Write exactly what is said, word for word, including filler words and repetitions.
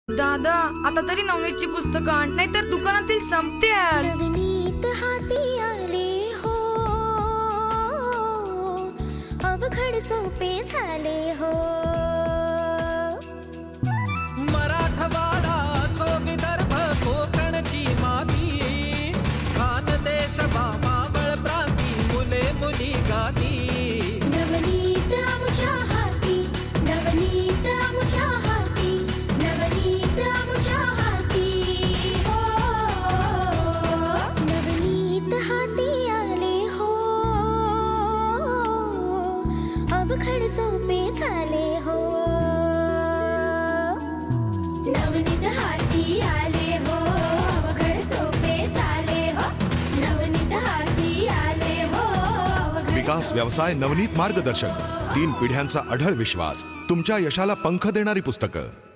दादा आता तरी नवनीतची पुस्तकं आण, नाहीतर दुकानातील संपतील. नवनीत हाती आले हो, अवघड सोपे झाले हो. मराठवाडा असो विदर्भ कोकणची माती, खानदेश मावळ प्रांती मुले मुली गाती. नवनीत आमच्या हाती, नवनीत आमच्या हाती, नवनीत आमच्या हाती हो. नवनीत हाती आले हो, अवघड सोपे झाले हो. नवनीत हाती आले हो, अवघड सोपे झाले हो. नवनीत हाती आले हो. विकास व्यवसाय नवनीत मार्गदर्शक, तीन पिढ्यांचा अढळ विश्वास, तुमच्या यशाला पंख देणारी पुस्तकं.